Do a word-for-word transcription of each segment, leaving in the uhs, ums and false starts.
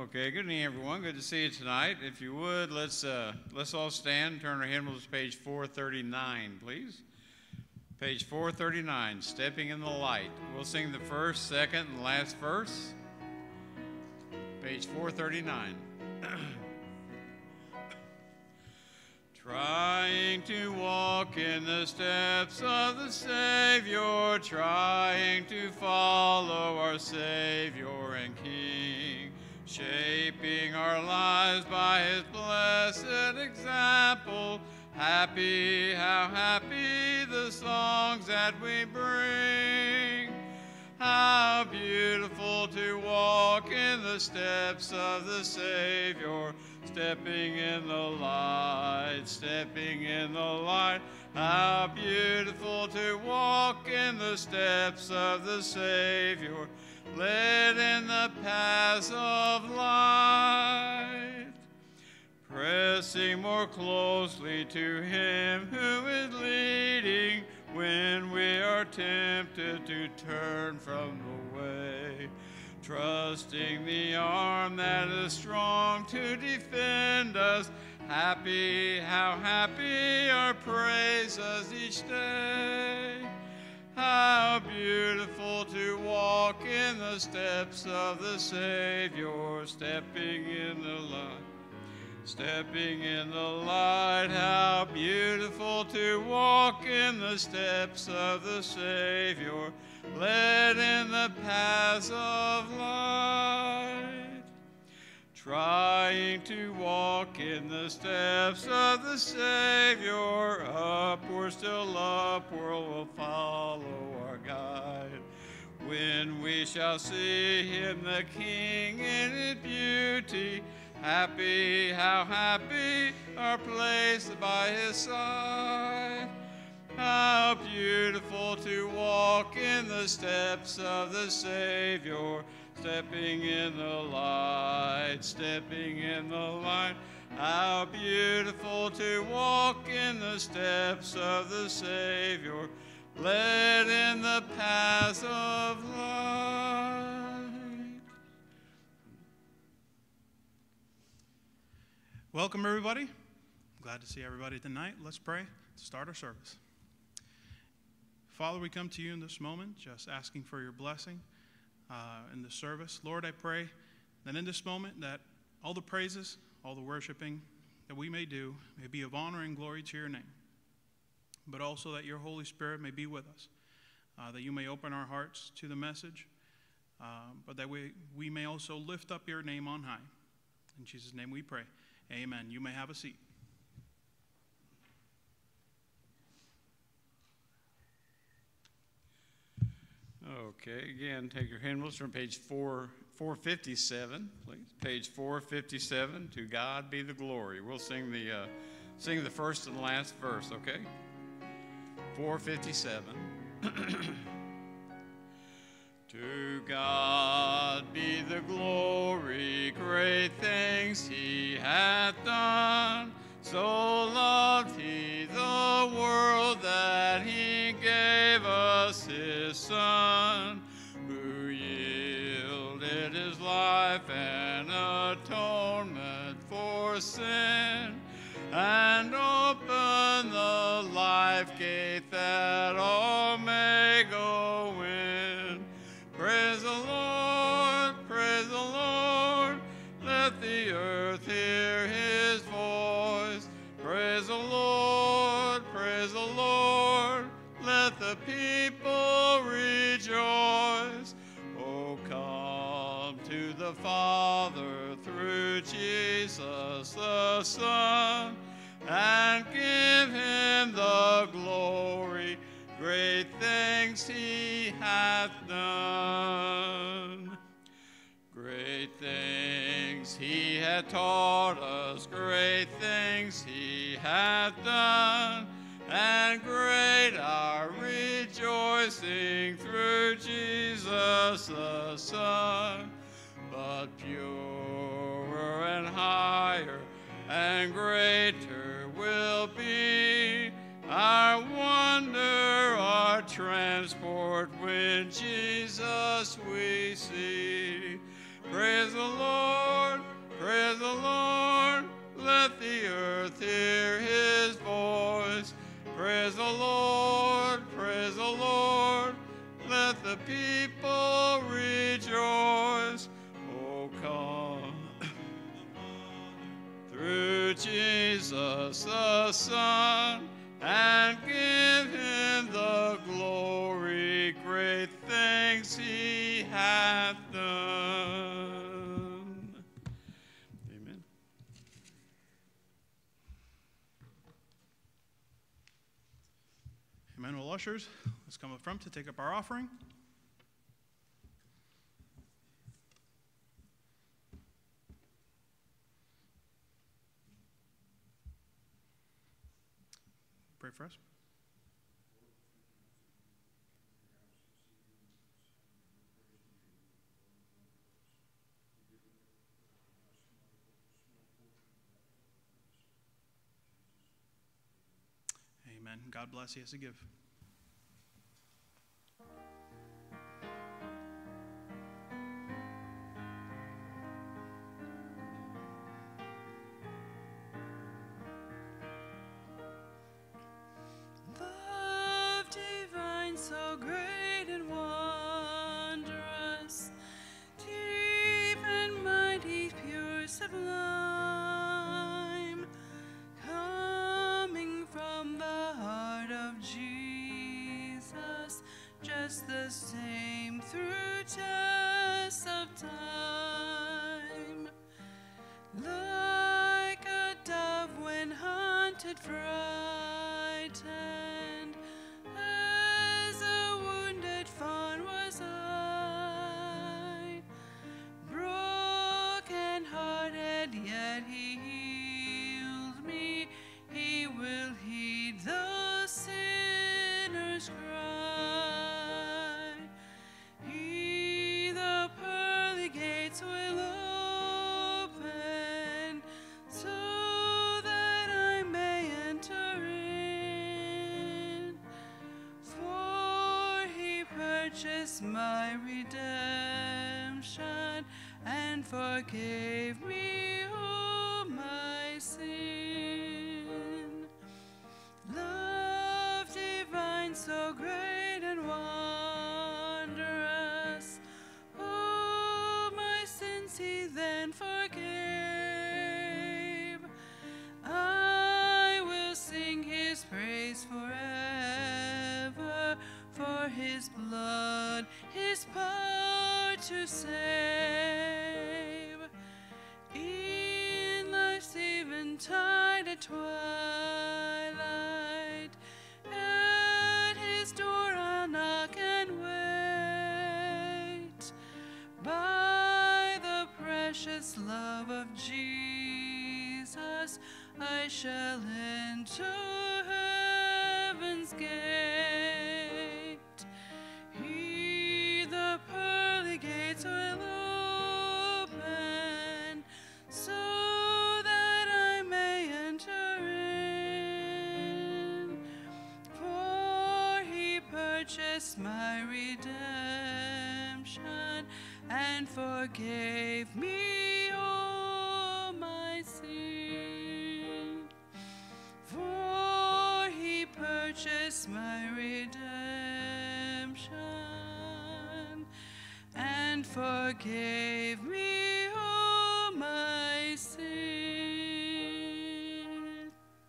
Okay, good evening, everyone. Good to see you tonight. If you would, let's uh, let's all stand. Turn our hymnals to page four thirty-nine, please. Page four thirty-nine, Stepping in the Light. We'll sing the first, second, and last verse. Page four thirty-nine. Trying to walk in the steps of the Savior, trying to follow our Savior and King, shaping our lives by His blessed example. Happy, how happy the songs that we bring. How beautiful to walk in the steps of the Savior, stepping in the light, stepping in the light. How beautiful to walk in the steps of the Savior, led in the paths of light. Pressing more closely to Him who is leading when we are tempted to turn from the way. Trusting the arm that is strong to defend us. Happy, how happy our praises each day. How beautiful to walk in the steps of the Savior, stepping in the light. Stepping in the light, how beautiful to walk in the steps of the Savior, led in the paths of light. Trying to walk in the steps of the Savior, upward, still upward will follow our guide. When we shall see Him, the King, in His beauty, happy, how happy our place by His side. How beautiful to walk in the steps of the Savior, stepping in the light, stepping in the light. How beautiful to walk in the steps of the Savior, led in the paths of light. Welcome, everybody. Glad to see everybody tonight. Let's pray to start our service. Father, we come to you in this moment, just asking for your blessing uh, in the service. Lord, I pray that in this moment that all the praises, all the worshiping that we may do may be of honor and glory to your name, but also that your Holy Spirit may be with us, uh, that you may open our hearts to the message, uh, but that we, we may also lift up your name on high. In Jesus' name we pray. Amen. You may have a seat. Okay, again, take your hymnals from page four, 457, please. Page four fifty-seven, To God Be the Glory. We'll sing the, uh, sing the first and last verse, okay? four fifty-seven. To God be the glory, great things He hath done. So loved He the world that He gave us His Son, who yielded His life an atonement for sin, and opened the life gate that all may go in. Praise the Lord, praise the Lord, let the earth hear His voice. Praise the Lord, praise the Lord, let the people rejoice. Oh, come to the Father through Jesus the Son, and give Him the glory. Great things He hath done. Great things He hath taught us, great things He hath done, and great our rejoicing through Jesus the Son. But purer and higher and greater will be our wonder, our transport when Jesus we see. Praise the Lord, Jesus the Son, and give him the glory, great things he hath done. Amen. Amen. Well, ushers, let's come up front to take up our offering. Pray for us. Amen. God bless you as you give. Love divine, so great and wondrous, deep and mighty, pure, sublime, coming from the heart of Jesus, just the same through tests of time. Like a dove when hunted, frightened, as a wounded fawn was I, broken-hearted, yet he healed me. He will heed the sinner's cry. He the pearly gates will open, so that I may enter in. For he purchased my redemption and forgave me all my sin. Love divine, so great and wondrous, all my sins he then forgave. I will sing his praise forever, for his blood, his power to save. In life's eventide at twilight, at his door I'll knock and wait. By the precious love of Jesus, I shall enter heaven's gate. He the pearly gates will open, so that I may enter in. For he purchased my redemption and forgave me all my sin. For he purchased my redemption and forgave me all my sin.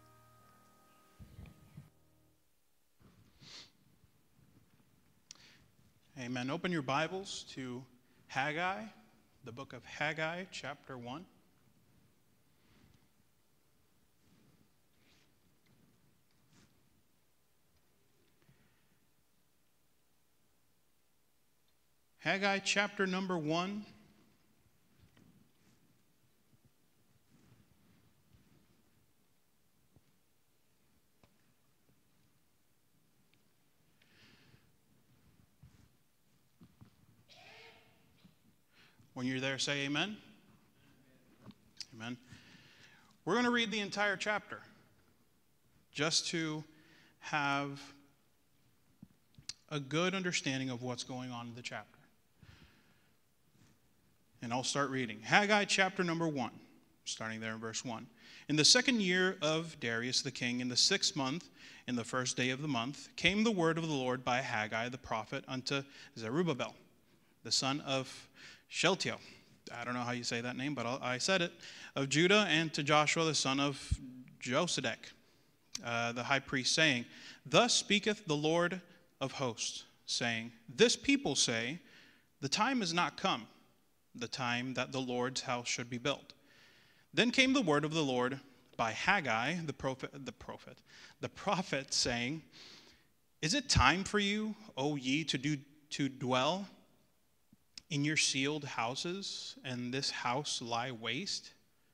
Amen. Open your Bibles to Haggai, the book of Haggai, chapter one. Haggai, chapter number one. When you're there, say amen. Amen. We're going to read the entire chapter just to have a good understanding of what's going on in the chapter. And I'll start reading. Haggai chapter number one, starting there in verse one. In the second year of Darius the king, in the sixth month, in the first day of the month, came the word of the Lord by Haggai the prophet unto Zerubbabel, the son of Shealtiel, I don't know how you say that name, but I'll, I said it, of Judah, and to Joshua the son of Josedek, uh, the high priest, saying, Thus speaketh the Lord of hosts, saying, This people say, the time is not come, the time that the Lord's house should be built. Then came the word of the Lord by Haggai, the prophet, the prophet, the prophet, saying, Is it time for you, O ye, to do to dwell in your sealed houses, and this house lie waste?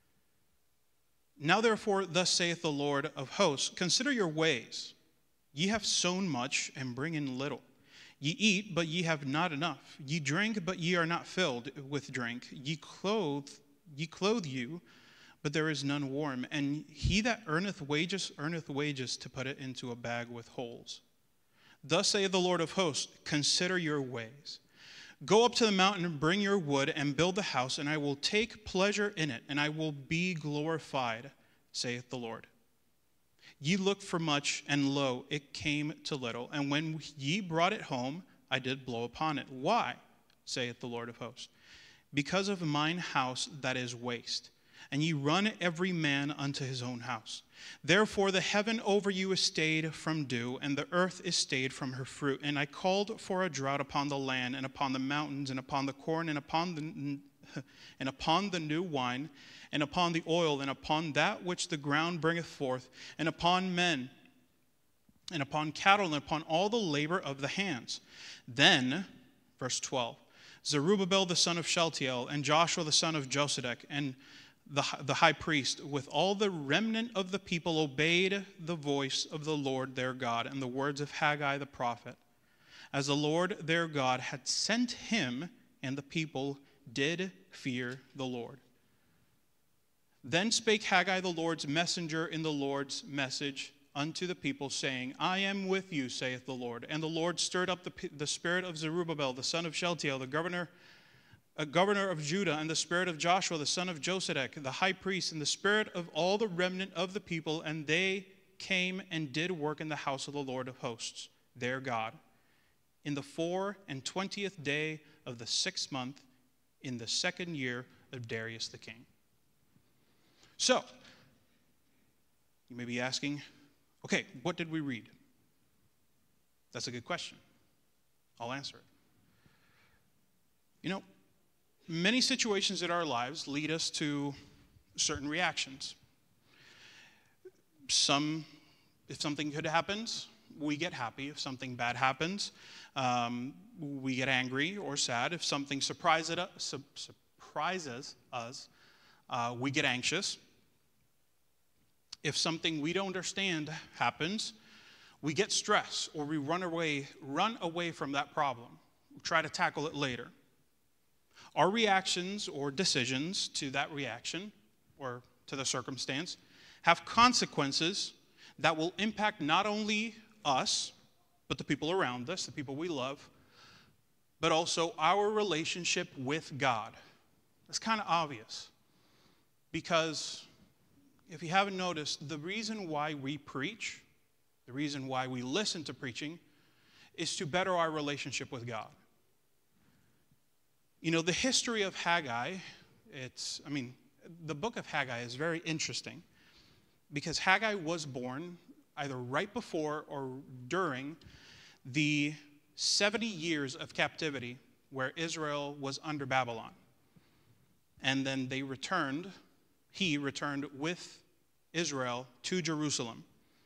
Now therefore, thus saith the Lord of hosts, Consider your ways. Ye have sown much, and bring in little. Ye eat, but ye have not enough. Ye drink, but ye are not filled with drink. Ye clothe, ye clothe you, but there is none warm. And he that earneth wages, earneth wages to put it into a bag with holes. Thus saith the Lord of hosts, Consider your ways. Go up to the mountain and bring your wood and build the house, and I will take pleasure in it, and I will be glorified, saith the Lord. Ye looked for much, and lo, it came to little. And when ye brought it home, I did blow upon it. Why, saith the Lord of hosts? Because of mine house that is waste, and ye run every man unto his own house. Therefore the heaven over you is stayed from dew, and the earth is stayed from her fruit. And I called for a drought upon the land, and upon the mountains, and upon the corn, and upon the, and upon the new wine, and upon the oil, and upon that which the ground bringeth forth, and upon men, and upon cattle, and upon all the labor of the hands. Then, verse twelve, Zerubbabel the son of Shealtiel, and Joshua the son of Josedek, and the, the high priest, with all the remnant of the people, obeyed the voice of the Lord their God, and the words of Haggai the prophet, as the Lord their God had sent him, and the people did fear the Lord. Then spake Haggai the Lord's messenger in the Lord's message unto the people, saying, I am with you, saith the Lord. And the Lord stirred up the, the spirit of Zerubbabel, the son of Shealtiel, the governor, a governor of Judah, and the spirit of Joshua, the son of Josedek, the high priest, and the spirit of all the remnant of the people, and they came and did work in the house of the Lord of hosts, their God, in the four and twentieth day of the sixth month, in the second year of Darius the king. So, you may be asking, okay, what did we read? That's a good question. I'll answer it. You know, many situations in our lives lead us to certain reactions. Some, if something good happens, we get happy. If something bad happens, um, we get angry or sad. If something surprises us, surprises us uh, we get anxious. If something we don't understand happens, we get stressed, or we run away, run away from that problem. We try to tackle it later. Our reactions or decisions to that reaction or to the circumstance have consequences that will impact not only us, but the people around us, the people we love, but also our relationship with God. It's kind of obvious, because if you haven't noticed, the reason why we preach, the reason why we listen to preaching, is to better our relationship with God. You know, the history of Haggai, it's, I mean, the book of Haggai is very interesting, because Haggai was born either right before or during the seventy years of captivity where Israel was under Babylon. And then they returned, he returned with Israel to Jerusalem.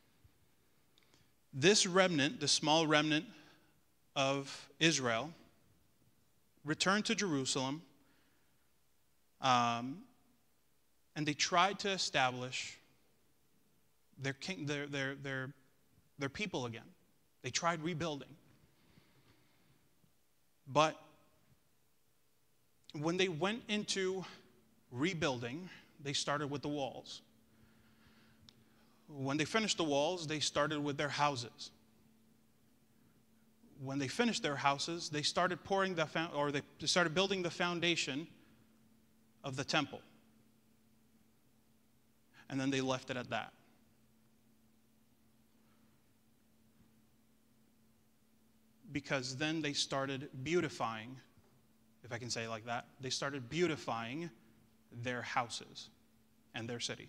This remnant, the small remnant of Israel, returned to Jerusalem, um, and they tried to establish their, king, their, their, their, their people again. They tried rebuilding. But when they went into rebuilding, they started with the walls. When they finished the walls, they started with their houses. When they finished their houses, they started pouring the or they started building the foundation of the temple. And then they left it at that. Because then they started beautifying if I can say it like that. They started beautifying their houses and their city.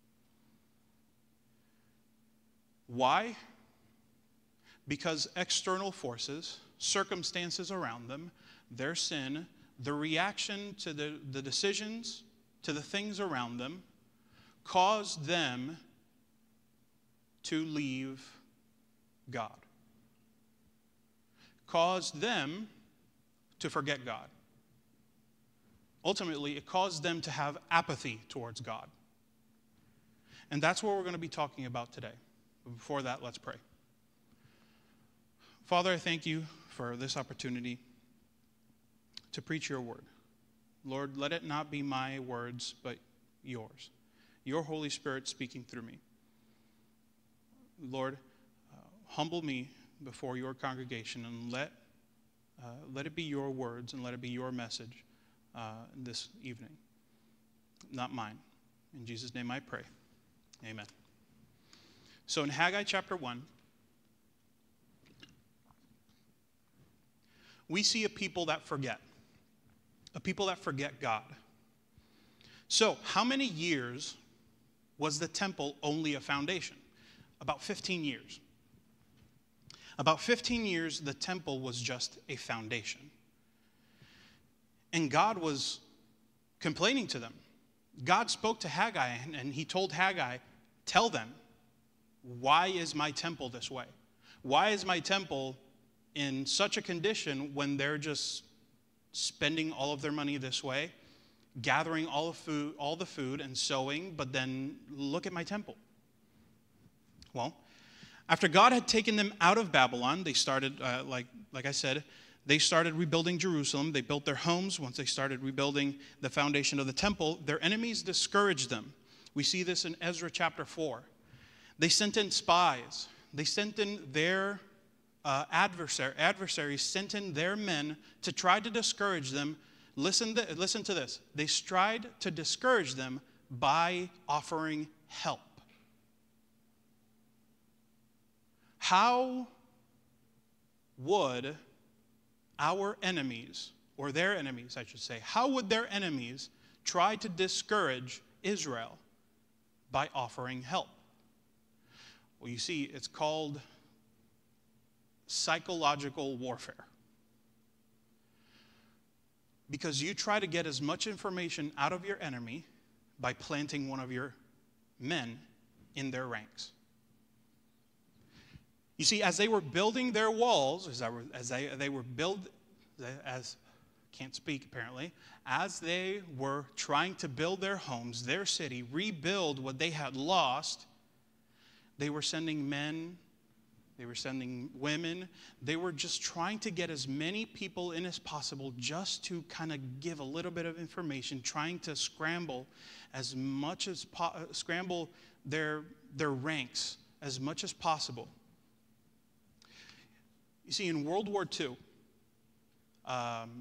Why? Because external forces, circumstances around them, their sin, the reaction to the, the decisions, to the things around them, caused them to leave God. Caused them to forget God. Ultimately, it caused them to have apathy towards God. And that's what we're going to be talking about today. But before that, let's pray. Father, I thank you for this opportunity to preach your word. Lord, let it not be my words, but yours. Your Holy Spirit speaking through me. Lord, uh, humble me before your congregation and let, uh, let it be your words and let it be your message uh, this evening, not mine. In Jesus' name I pray. Amen. So in Haggai chapter one, we see a people that forget, a people that forget God. So how many years was the temple only a foundation? About fifteen years. About fifteen years, the temple was just a foundation. And God was complaining to them. God spoke to Haggai, and he told Haggai, tell them, why is my temple this way? Why is my temple in such a condition when they're just spending all of their money this way, gathering all of food, all the food and sowing, but then look at my temple? Well, after God had taken them out of Babylon, they started, uh, like, like I said, they started rebuilding Jerusalem. They built their homes. Once they started rebuilding the foundation of the temple, their enemies discouraged them. We see this in Ezra chapter four. They sent in spies. They sent in their uh, adversary, adversaries, sent in their men to try to discourage them. Listen to, listen to this. They tried to discourage them by offering help. How would our enemies, or their enemies, I should say, how would their enemies try to discourage Israel by offering help? Well, you see, it's called psychological warfare. Because you try to get as much information out of your enemy by planting one of your men in their ranks. You see, as they were building their walls, as, I were, as they, they were build, as can't speak apparently, as they were trying to build their homes, their city, rebuild what they had lost, they were sending men, they were sending women, they were just trying to get as many people in as possible just to kind of give a little bit of information, trying to scramble as much as po- scramble their, their ranks as much as possible. You see, in World War Two, um,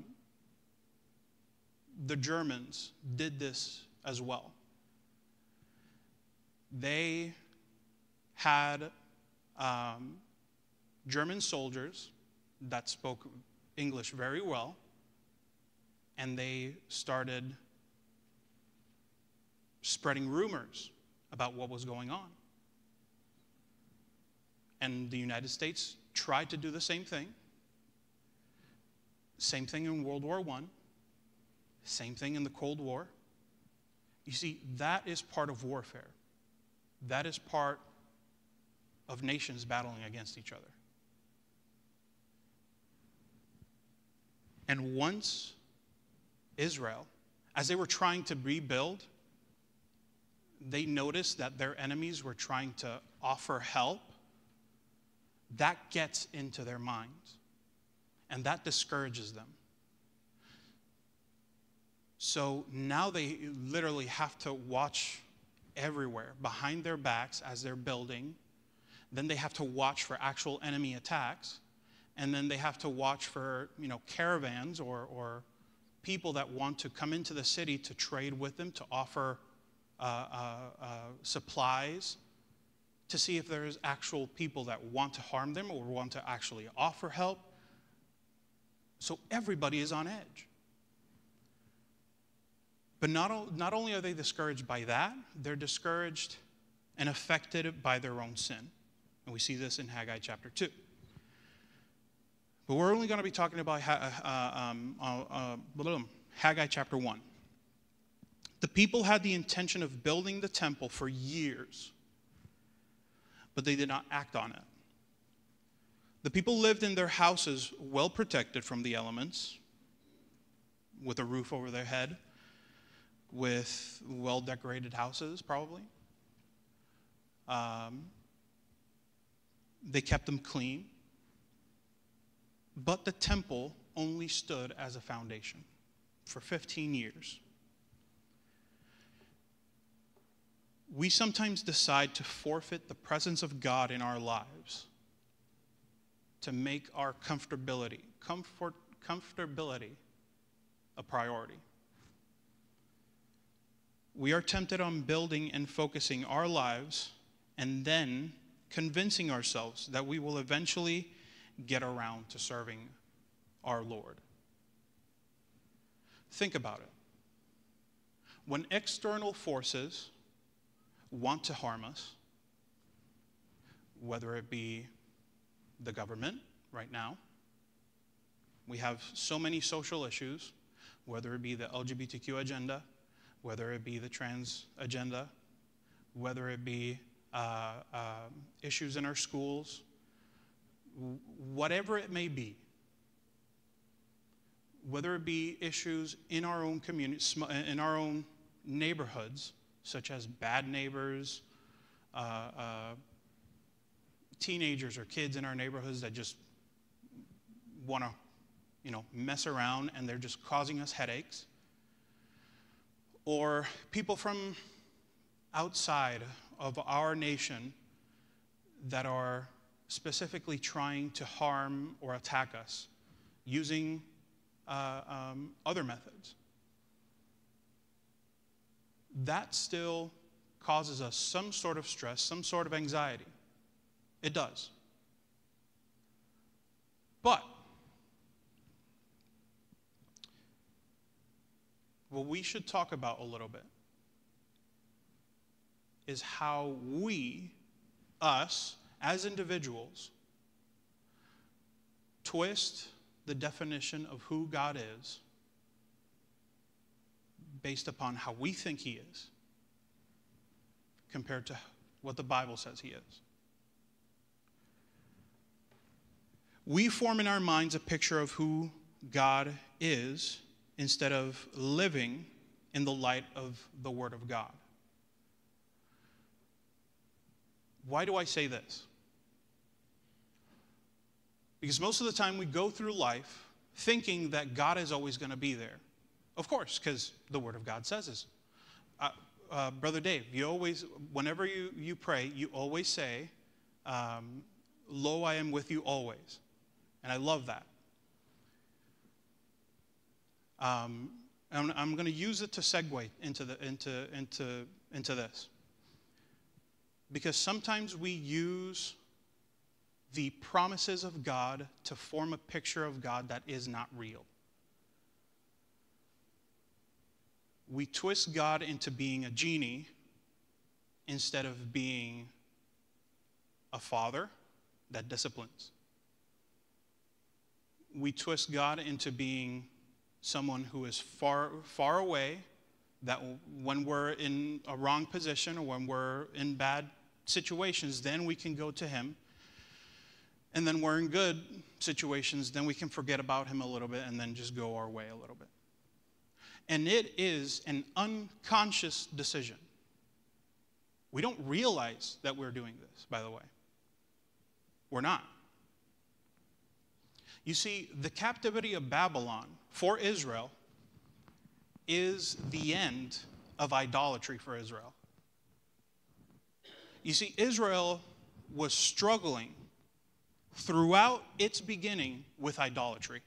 the Germans did this as well. They had um, German soldiers that spoke English very well, and they started spreading rumors about what was going on. And the United States tried to do the same thing. Same thing in World War One. Same thing in the Cold War. You see, that is part of warfare. That is part of nations battling against each other. And once Israel, as they were trying to rebuild, they noticed that their enemies were trying to offer help. That gets into their minds, and that discourages them. So now they literally have to watch everywhere, behind their backs as they're building. Then they have to watch for actual enemy attacks, and then they have to watch for, you know, caravans or, or people that want to come into the city to trade with them, to offer uh, uh, uh, supplies, to see if there's actual people that want to harm them or want to actually offer help. So everybody is on edge. But not, not only are they discouraged by that, they're discouraged and affected by their own sin. And we see this in Haggai chapter two. But we're only going to be talking about uh, um, uh, uh, Haggai chapter one. The people had the intention of building the temple for years, but they did not act on it. The people lived in their houses well protected from the elements, with a roof over their head, with well-decorated houses, probably. Um, they kept them clean. But the temple only stood as a foundation for fifteen years. We sometimes decide to forfeit the presence of God in our lives to make our comfortability, comfort, comfortability a priority. We are tempted on building and focusing our lives and then convincing ourselves that we will eventually get around to serving our Lord. Think about it. When external forces want to harm us, whether it be the government right now, we have so many social issues, whether it be the L G B T Q agenda, whether it be the trans agenda, whether it be uh, uh, issues in our schools, whatever it may be, whether it be issues in our own community, in our own neighborhoods, such as bad neighbors, uh, uh, teenagers or kids in our neighborhoods that just want to, you know, mess around and they're just causing us headaches, or people from outside of our nation that are specifically trying to harm or attack us using uh, um, other methods. That still causes us some sort of stress, some sort of anxiety. It does. But what we should talk about a little bit is how we, us, as individuals, twist the definition of who God is based upon how we think he is compared to what the Bible says he is. We form in our minds a picture of who God is instead of living in the light of the Word of God. Why do I say this? Because most of the time we go through life thinking that God is always going to be there. Of course, because the Word of God says this. Uh, uh, Brother Dave, you always, whenever you, you pray, you always say, um, lo, I am with you always. And I love that. Um, I'm, I'm going to use it to segue into, the, into, into, into this. Because sometimes we use the promises of God to form a picture of God that is not real. We twist God into being a genie instead of being a father that disciplines. We twist God into being someone who is far, far away, that when we're in a wrong position or when we're in bad situations, then we can go to him. And then we're in good situations, then we can forget about him a little bit and then just go our way a little bit. And it is an unconscious decision. We don't realize that we're doing this, by the way. We're not. You see, the captivity of Babylon for Israel is the end of idolatry for Israel. You see, Israel was struggling throughout its beginning with idolatry.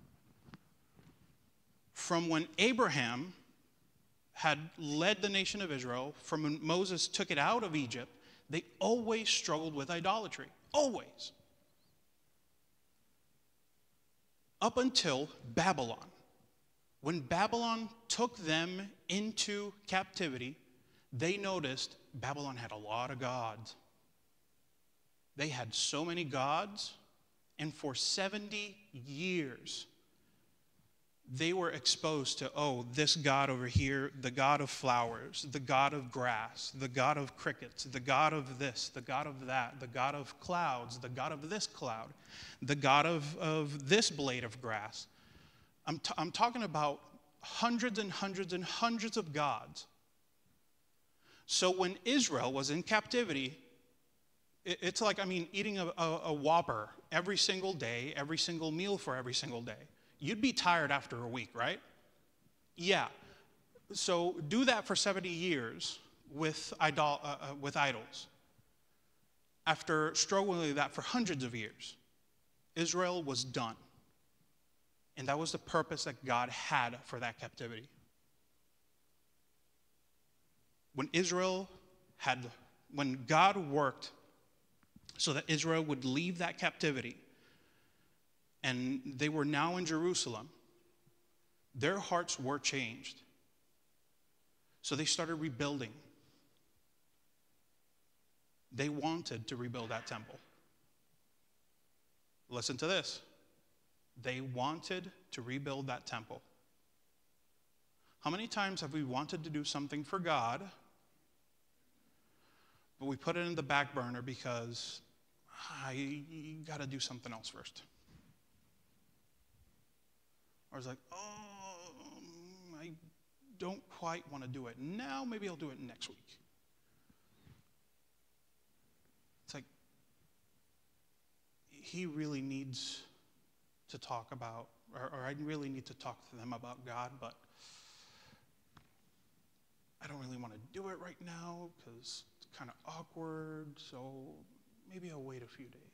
From when Abraham had led the nation of Israel, from when Moses took it out of Egypt, they always struggled with idolatry. Always. Up until Babylon, When Babylon took them into captivity, they noticed Babylon had a lot of gods. They had so many gods, and for seventy years, they were exposed to, oh, this god over here, the god of flowers, the god of grass, the god of crickets, the god of this, the god of that, the god of clouds, the god of this cloud, the god of, of this blade of grass. I'm, t- I'm talking about hundreds and hundreds and hundreds of gods. So when Israel was in captivity, it, it's like, I mean, eating a, a, a Whopper every single day, every single meal for every single day. You'd be tired after a week, right? Yeah. So do that for seventy years with, idol, uh, uh, with idols. After struggling with that for hundreds of years, Israel was done. And that was the purpose that God had for that captivity. When Israel had, when God worked so that Israel would leave that captivity, and they were now in Jerusalem, their hearts were changed. So they started rebuilding. They wanted to rebuild that temple. Listen to this. They wanted to rebuild that temple. How many times have we wanted to do something for God, but we put it in the back burner because I got to do something else first? Or it's like, oh, I don't quite want to do it now. Maybe I'll do it next week. It's like, he really needs to talk about, or, or I really need to talk to them about God, but I don't really want to do it right now because it's kind of awkward, so maybe I'll wait a few days.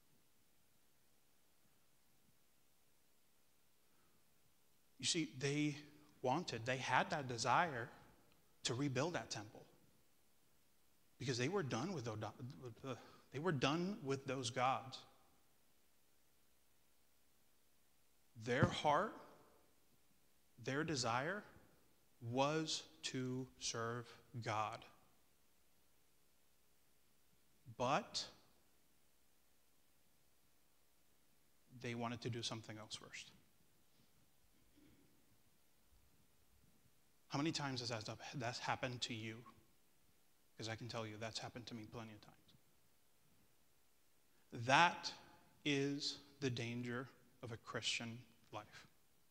You see, they wanted, they had that desire to rebuild that temple because they were done with those, they were done with those gods. Their heart, their desire was to serve God. But they wanted to do something else first. How many times has that that's happened to you? Because I can tell you that's happened to me plenty of times. That is the danger of a Christian life.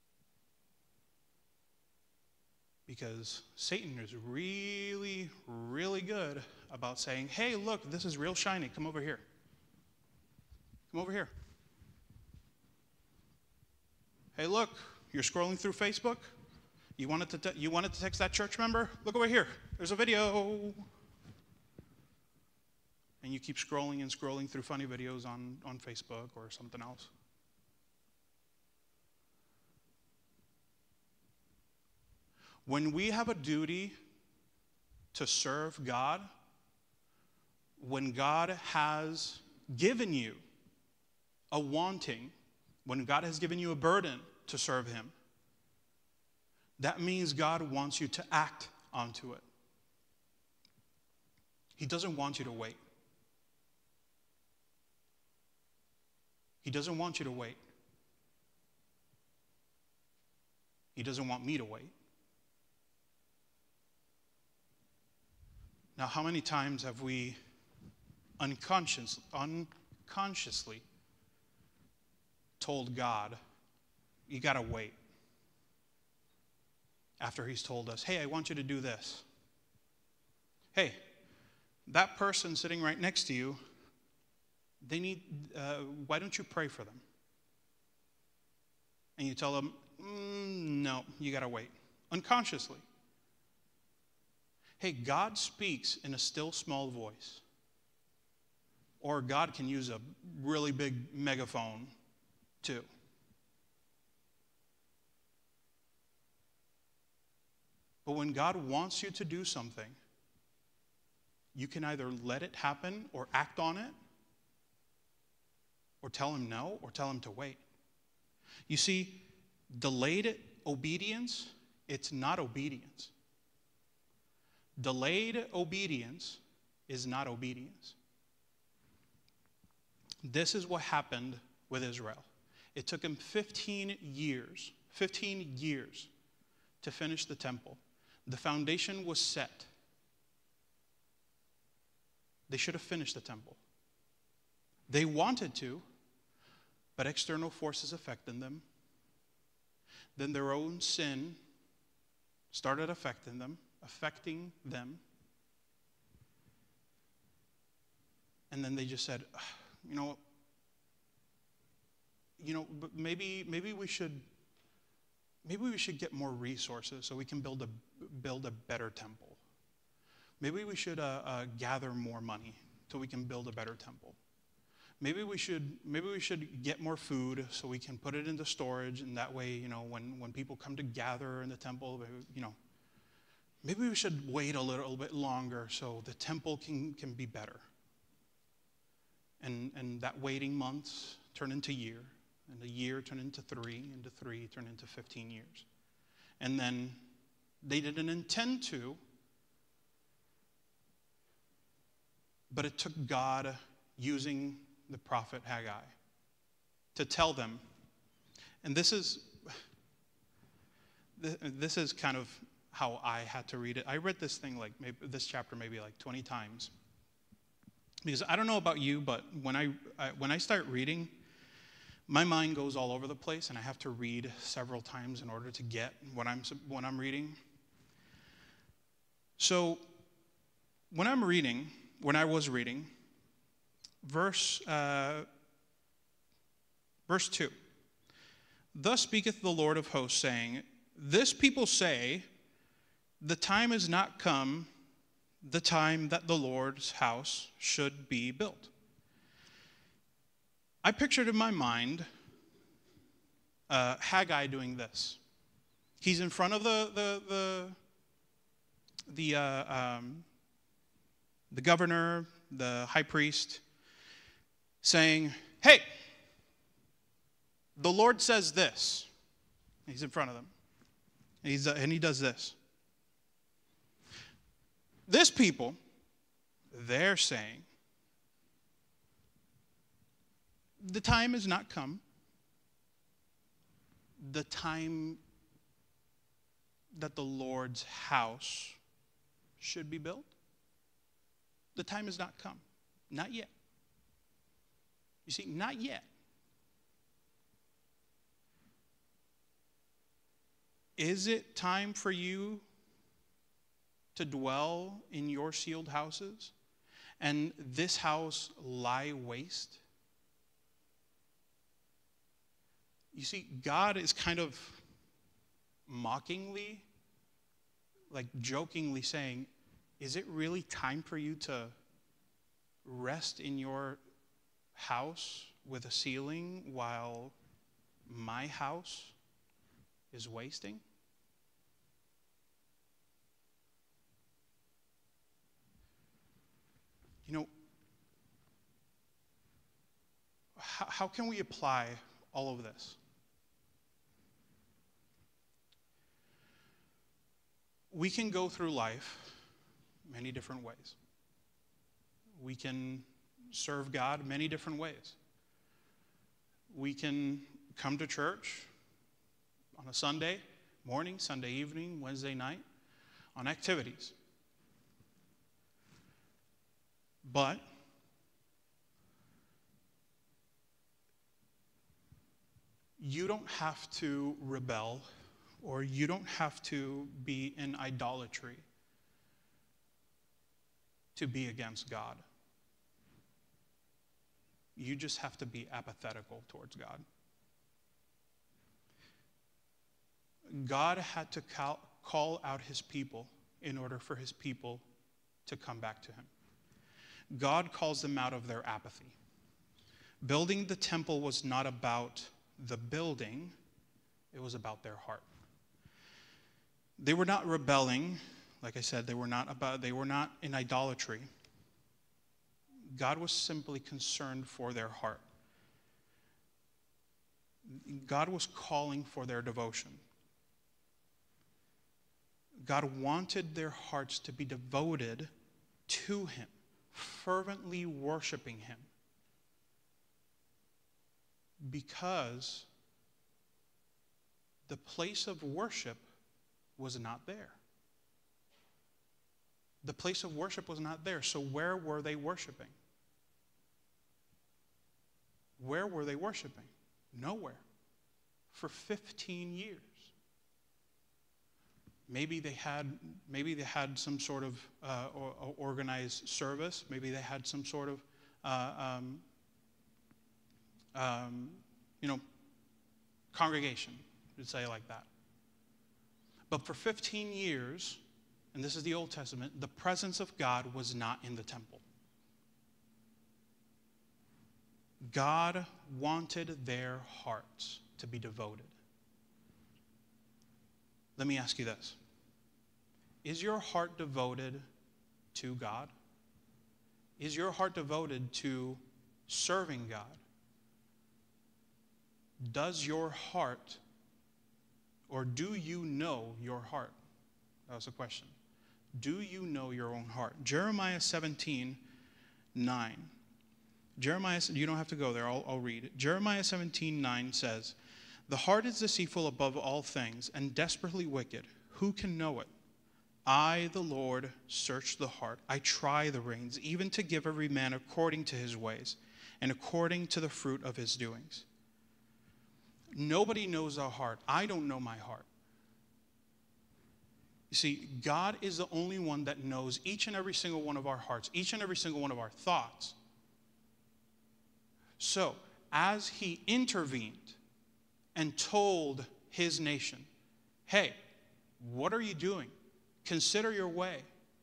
Because Satan is really, really good about saying, hey, look, this is real shiny. Come over here. Come over here. Hey, look, you're scrolling through Facebook. You wanted to, te- you wanted to text that church member? Look over here. There's a video. And you keep scrolling and scrolling through funny videos on, on Facebook or something else. When we have a duty to serve God, when God has given you a wanting, when God has given you a burden to serve him, that means God wants you to act onto it. He doesn't want you to wait. He doesn't want you to wait. He doesn't want me to wait. Now, how many times have we unconscious, unconsciously told God, you got to wait? After he's told us, hey, I want you to do this. Hey, that person sitting right next to you, they need, uh, why don't you pray for them? And you tell them, mm, no, you got to wait. Unconsciously. Hey, God speaks in a still small voice. Or God can use a really big megaphone too. But when God wants you to do something, you can either let it happen or act on it, or tell him no, or tell him to wait. You see, delayed obedience, it's not obedience. Delayed obedience is not obedience. This is what happened with Israel. It took him fifteen years, fifteen years to finish the temple. The foundation was set. They should have finished the temple. They wanted to, but external forces affected them. Then their own sin started affecting them, affecting them. And then they just said, you know, you know, but maybe maybe we should maybe we should get more resources so we can build a build a better temple. Maybe we should uh, uh, gather more money so we can build a better temple. Maybe we should maybe we should get more food so we can put it into storage, and that way, you know, when, when people come to gather in the temple, you know, maybe we should wait a little bit longer so the temple can, can be better. And and that waiting months turn into year, and a year turn into three, into three turn into fifteen years. And then they didn't intend to, but it took God using the prophet Haggai to tell them. And this is this is kind of how I had to read it. I read this thing like maybe this chapter maybe like twenty times. Because I don't know about you, but when I, I when I start reading, my mind goes all over the place, and I have to read several times in order to get what I'm what I'm reading. So when I'm reading, when I was reading, verse uh, verse two, thus speaketh the Lord of hosts, saying, this people say, the time is not come, the time that the Lord's house should be built. I pictured in my mind uh, Haggai doing this. He's in front of the the the the, uh, um, the governor, the high priest, saying, "Hey, the Lord says this." He's in front of them, and, he's, uh, and he does this. This people, they're saying, the time has not come. The time that the Lord's house should be built. The time has not come. Not yet. You see, not yet. Is it time for you to dwell in your sealed houses and this house lie waste? You see, God is kind of mockingly, like jokingly saying, is it really time for you to rest in your house with a ceiling while my house is wasting? You know, how, how can we apply all of this? We can go through life many different ways. We can serve God many different ways. We can come to church on a Sunday morning, Sunday evening, Wednesday night, on activities. But you don't have to rebel, or you don't have to be in idolatry to be against God. You just have to be apathetical towards God. God had to call, call out his people in order for his people to come back to him. God calls them out of their apathy. Building the temple was not about the building, it was about their heart. They were not rebelling, like I said, they were not about they were not in idolatry. God was simply concerned for their heart. God was calling for their devotion. God wanted their hearts to be devoted to him, fervently worshiping him, because the place of worship was not there. The place of worship was not there. So where were they worshiping? Where were they worshiping? Nowhere. For fifteen years. Maybe they had, maybe they had some sort of uh, or, or organized service. Maybe they had some sort of, uh, um, um, you know, congregation, to say it like that. But for fifteen years, and this is the Old Testament, the presence of God was not in the temple. God wanted their hearts to be devoted. Let me ask you this. Is your heart devoted to God? Is your heart devoted to serving God? Does your heart, or do you know your heart? That was a question. Do you know your own heart? Jeremiah seventeen nine. Jeremiah, you don't have to go there, I'll, I'll read it. Jeremiah seventeen nine says, "The heart is deceitful above all things and desperately wicked. Who can know it? I, the Lord, search the heart. I try the reins, even to give every man according to his ways and according to the fruit of his doings." Nobody knows our heart. I don't know my heart. You see, God is the only one that knows each and every single one of our hearts, each and every single one of our thoughts. So, as he intervened and told his nation, hey, what are you doing? Consider your way.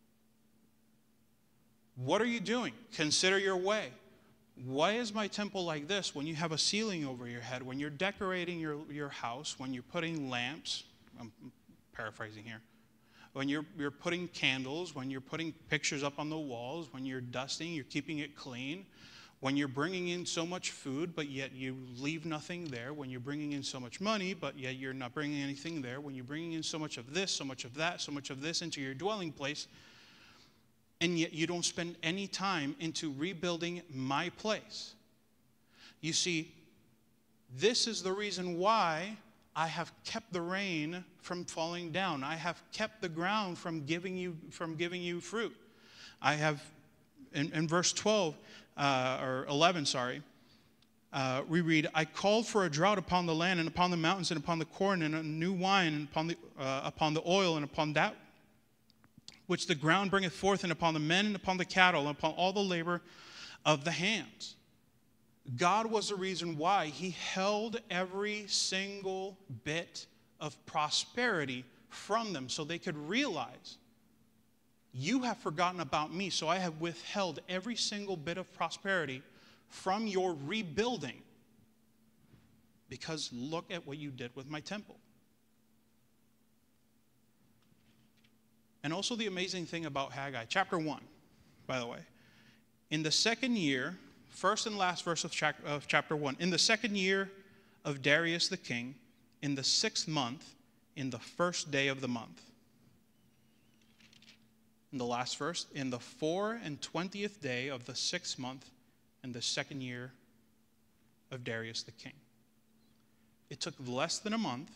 What are you doing? Consider your way. Why is my temple like this when you have a ceiling over your head, when you're decorating your, your house, when you're putting lamps, I'm paraphrasing here, when you're, you're putting candles, when you're putting pictures up on the walls, when you're dusting, you're keeping it clean, when you're bringing in so much food, but yet you leave nothing there, when you're bringing in so much money, but yet you're not bringing anything there, when you're bringing in so much of this, so much of that, so much of this into your dwelling place, and yet you don't spend any time into rebuilding my place. You see, this is the reason why I have kept the rain from falling down. I have kept the ground from giving you, from giving you fruit. I have, in, in verse twelve, uh, or eleven, sorry, uh, we read, "I called for a drought upon the land and upon the mountains and upon the corn and a new wine and upon the, uh, upon the oil and upon that which the ground bringeth forth, and upon the men and upon the cattle and upon all the labor of the hands." God was the reason why he held every single bit of prosperity from them so they could realize, you have forgotten about me, so I have withheld every single bit of prosperity from your rebuilding because look at what you did with my temple. And also the amazing thing about Haggai, chapter one, by the way. In the second year, first and last verse of chapter one, in the second year of Darius the king, in the sixth month, in the first day of the month. In the last verse, in the four and twentieth day of the sixth month, in the second year of Darius the king. It took less than a month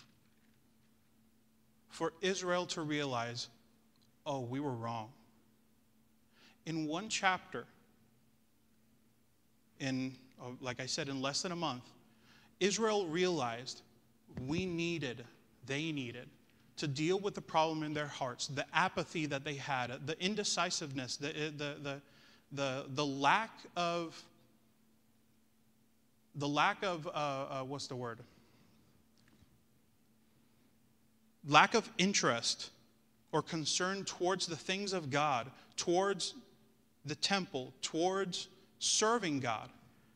for Israel to realize, oh, we were wrong. In one chapter, in, like I said, in less than a month, Israel realized we needed, they needed, to deal with the problem in their hearts, the apathy that they had, the indecisiveness, the, the, the, the, the lack of, the lack of, uh, uh, what's the word? Lack of interest or concern towards the things of God, towards the temple, towards serving God.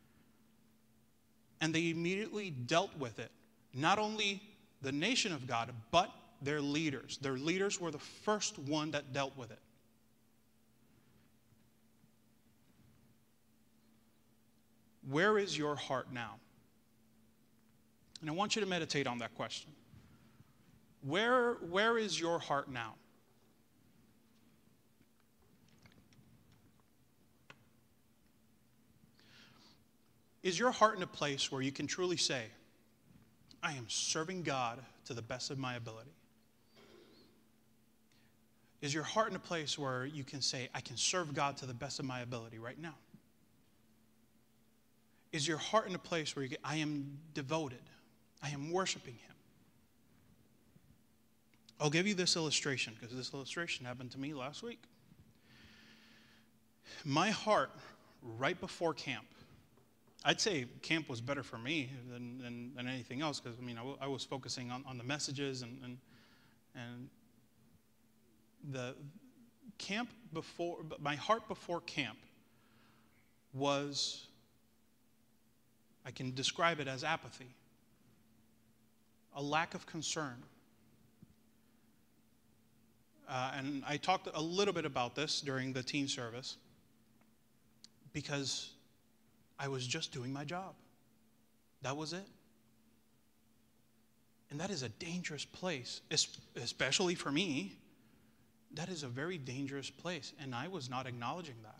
And they immediately dealt with it. Not only the nation of God, but their leaders. Their leaders were the first one that dealt with it. Where is your heart now? And I want you to meditate on that question. Where, where is your heart now? Is your heart in a place where you can truly say, I am serving God to the best of my ability? Is your heart in a place where you can say, I can serve God to the best of my ability right now? Is your heart in a place where you get, I am devoted, I am worshiping Him? I'll give you this illustration because this illustration happened to me last week. My heart, right before camp, I'd say camp was better for me than, than, than anything else because, I mean, I, w- I was focusing on, on the messages and, and, and the camp before, my heart before camp was, I can describe it as apathy, a lack of concern. Uh, and I talked a little bit about this during the teen service because I was just doing my job. That was it. And that is a dangerous place, especially for me. That is a very dangerous place, and I was not acknowledging that.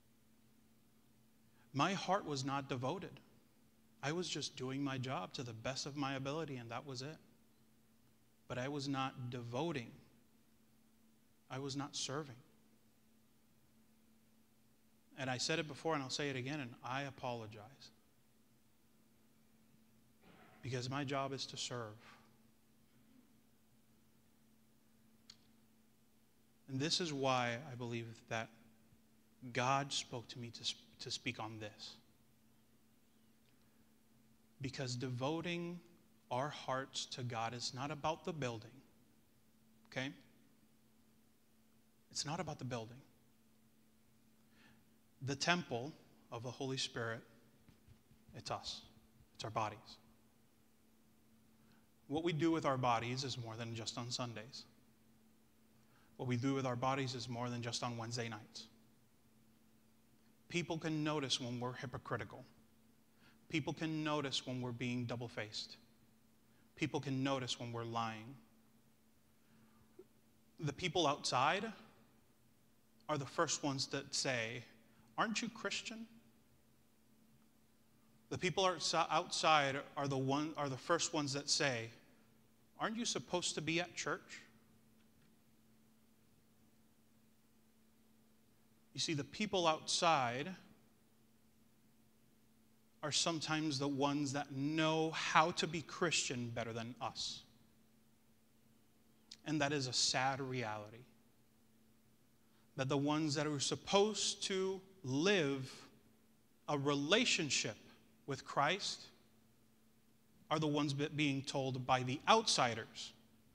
My heart was not devoted. I was just doing my job to the best of my ability, and that was it. But I was not devoting. I was not serving. And I said it before, and I'll say it again, and I apologize. Because my job is to serve. And this is why I believe that God spoke to me to, to speak on this. Because devoting our hearts to God is not about the building. Okay? It's not about the building. The temple of the Holy Spirit, it's us. It's our bodies. What we do with our bodies is more than just on Sundays. What we do with our bodies is more than just on Wednesday nights. People can notice when we're hypocritical. People can notice when we're being double-faced. People can notice when we're lying. The people outside are the first ones that say, aren't you Christian? The people outside are the, one, are the first ones that say, aren't you supposed to be at church? You see, the people outside are sometimes the ones that know how to be Christian better than us. And that is a sad reality. That the ones that are supposed to live a relationship with Christ are the ones being told by the outsiders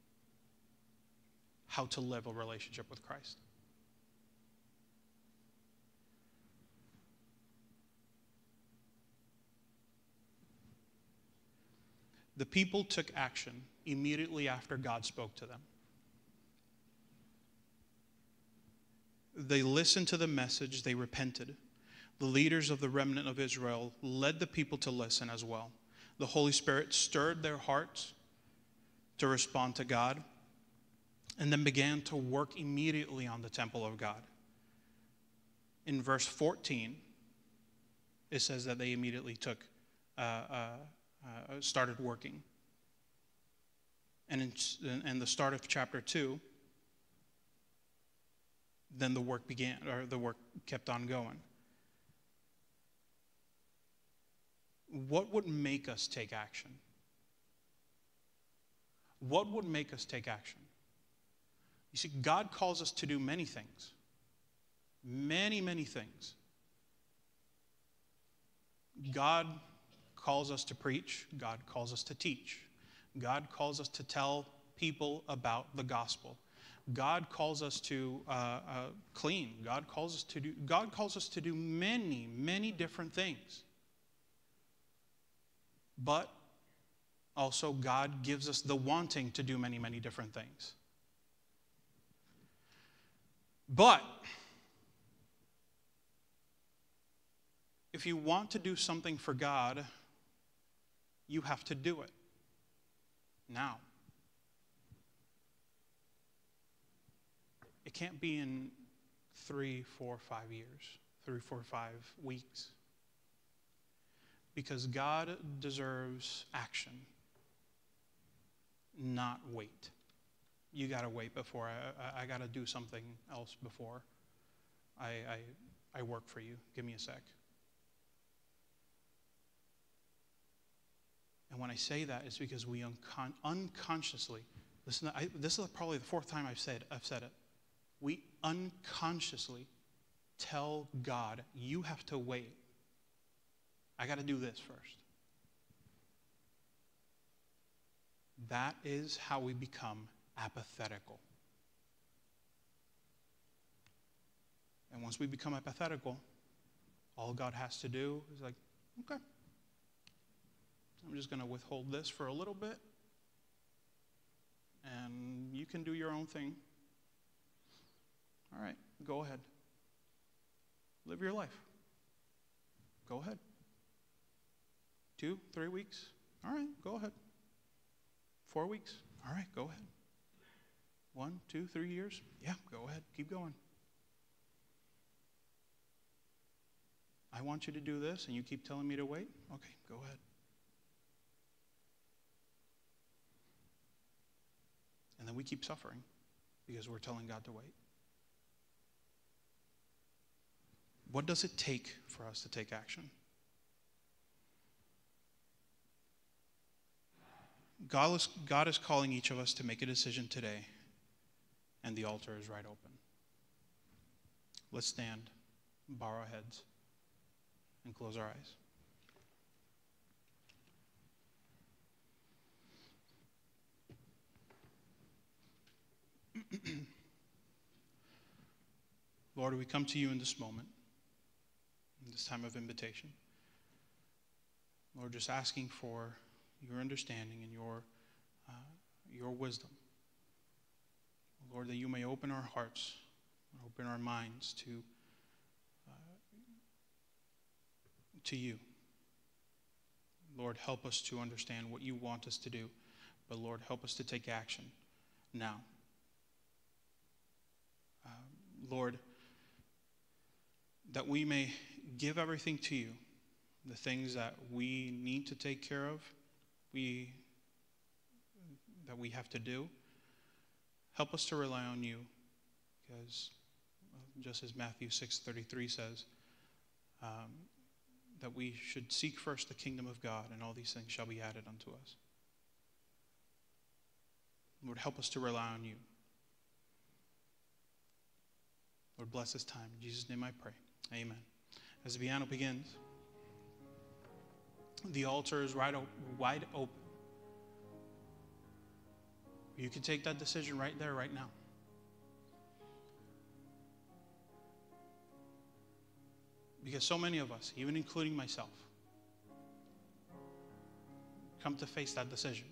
how to live a relationship with Christ. The people took action immediately after God spoke to them. They listened to the message, they repented. The leaders of the remnant of Israel led the people to listen as well. The Holy Spirit stirred their hearts to respond to God and then began to work immediately on the temple of God. In verse fourteen, it says that they immediately took, uh, uh, uh, started working. And in, in the start of chapter two, then the work began, or the work kept on going. What would make us take action? What would make us take action? You see, God calls us to do many things. Many, many things. God calls us to preach. God calls us to teach. God calls us to tell people about the gospel. God calls us to uh, uh, clean. God calls us to do. God calls us to do many, many different things. But also God gives us the wanting to do many, many different things. But if you want to do something for God, you have to do it now. it can't be in three, four, five years, three, four, five weeks. Because God deserves action, not wait. You got to wait before I, I, I got to do something else before I, I, I work for you. Give me a sec. And when I say that, it's because we uncon- unconsciously, listen, I, this is probably the fourth time I've said, I've said it. We unconsciously tell God, you have to wait. I got to do this first. That is how we become apathetical. And once we become apathetical, all God has to do is like, okay, I'm just going to withhold this for a little bit, and you can do your own thing. All right, go ahead. Live your life. Go ahead. Two, three weeks? All right, go ahead. Four weeks? All right, go ahead. One, two, three years? Yeah, go ahead. Keep going. I want you to do this, and you keep telling me to wait? Okay, go ahead. And then we keep suffering because we're telling God to wait. What does it take for us to take action? God is, God is calling each of us to make a decision today, and the altar is right open. Let's stand, bow our heads, and close our eyes. Lord, we come to you in this moment, in this time of invitation. Lord, just asking for your understanding and your, uh, your wisdom. Lord, that you may open our hearts, open our minds to, uh, to you. Lord, help us to understand what you want us to do, but Lord, help us to take action now. Uh, Lord, that we may give everything to you, the things that we need to take care of, we that we have to do. Help us to rely on you, because just as Matthew six thirty-three says, um, that we should seek first the kingdom of God, and all these things shall be added unto us. Lord, help us to rely on you. Lord, bless this time. In Jesus' name I pray. Amen. As the piano begins, the altar is right, wide open. You can take that decision right there, right now. Because so many of us, even including myself, come to face that decision.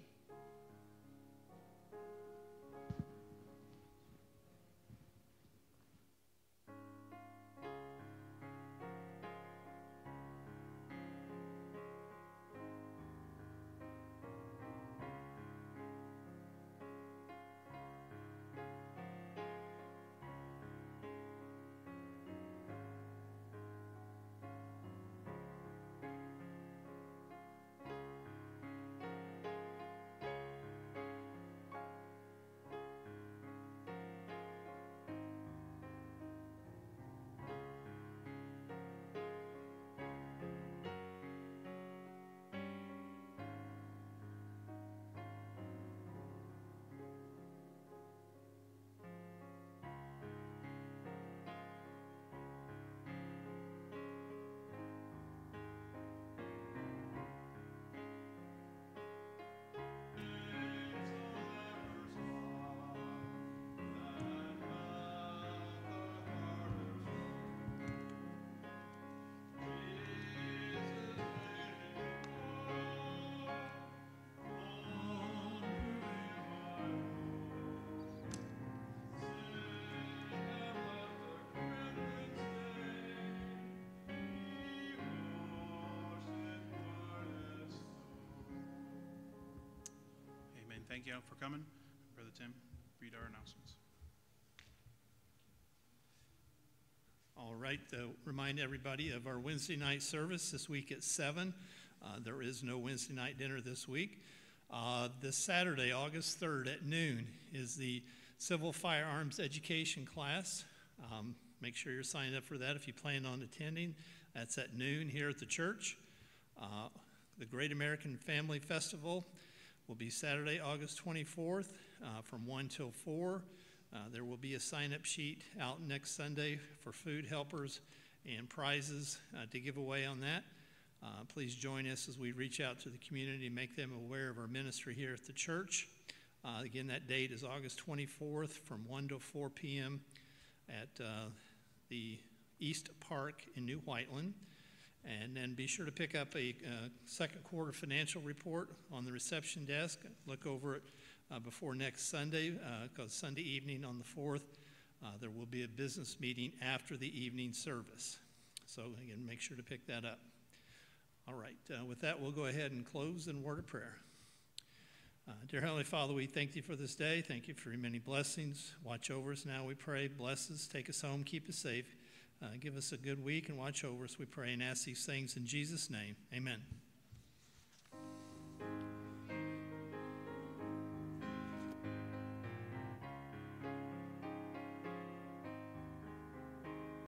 Thank you for coming. Brother Tim, read our announcements. All right, uh, remind everybody of our Wednesday night service this week at seven. Uh, there is no Wednesday night dinner this week. Uh, this Saturday, August third at noon is the Civil Firearms Education class. Um, make sure you're signed up for that if you plan on attending. That's at noon here at the church. Uh, the Great American Family Festival will be Saturday, August twenty-fourth uh, from one till four. Uh, there will be a sign-up sheet out next Sunday for food helpers and prizes uh, to give away on that. Uh, please join us as we reach out to the community and make them aware of our ministry here at the church. Uh, again, that date is August twenty-fourth from one to four p.m. at uh, the East Park in New Whiteland. And then be sure to pick up a uh, second quarter financial report on the reception desk. Look over it uh, before next Sunday, because uh, Sunday evening on the fourth, uh, there will be a business meeting after the evening service. So again, make sure to pick that up. All right, uh, with that, we'll go ahead and close in a word of prayer. Uh, dear Heavenly Father, we thank you for this day. Thank you for your many blessings. Watch over us now, we pray. Bless us, take us home, keep us safe. Uh, give us a good week and watch over us, we pray and ask these things in Jesus' name. Amen.